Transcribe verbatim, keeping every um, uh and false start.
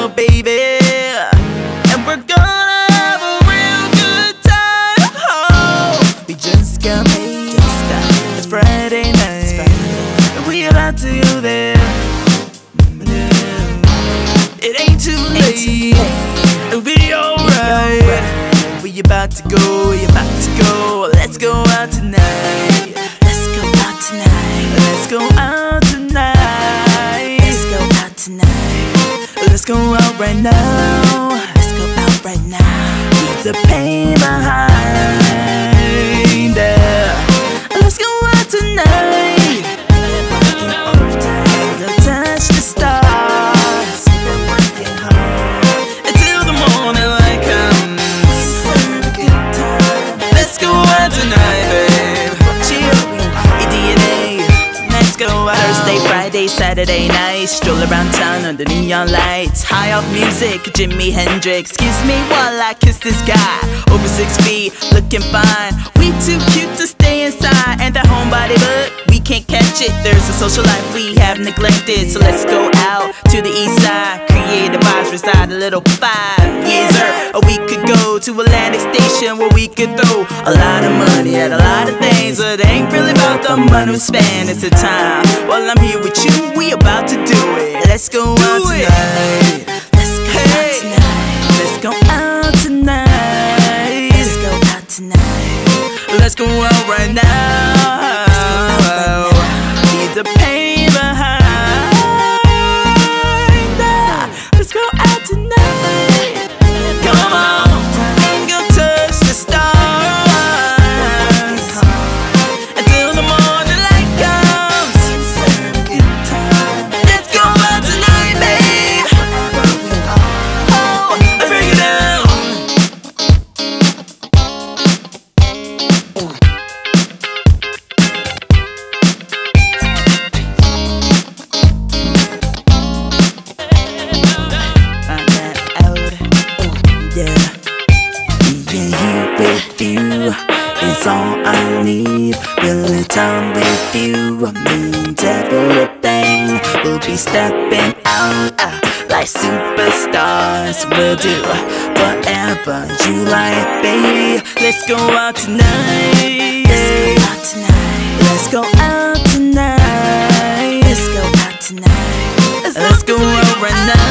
girl, baby, and we're gonna have a real good time. Oh, we just got made, just got made. It's Friday night, it's Friday. And we about to go there. It ain't too late, it'll be alright. We about to go, we about to go. Let's go out tonight. Let's go out tonight. Let's go out tonight. Let's go out tonight. Let's go out right now. Let's go out right now. Leave the pain behind. Let's go out tonight. We'll touch the stars until the morning light comes. Let's go out tonight, babe. Chill, E D N A. Let's go out. Thursday, Friday, Saturday night. Stroll around town under neon lights. High off music, Jimi Hendrix. Kiss me while I kiss this guy. Over six feet, looking fine. We too cute to stay inside. And the homebody, but we can't catch it. There's a social life we have neglected. So let's go out to the east side. Creative vibes reside a little five years er. Or we could go to Atlantic Station where we could throw a lot of money at a lot of things. But it ain't really about the money we spend. It's the time. While I'm here with you, we about to do it. Let's go out tonight. Let's go out tonight. Let's go out tonight. Let's go out tonight. Let's go out right now. Let's go out right now. Leave the pain behind. Let's go out tonight. Come on, go touch the stars until the morning light comes. Let's go out tonight, babe. Oh, bring it down. It's all I need. Really time with you. I mean everything. We'll be stepping out uh, like superstars. We'll do whatever you like, baby. Let's go out tonight. Let's go out tonight. Let's go out tonight. Let's go out tonight. Let's go out right now.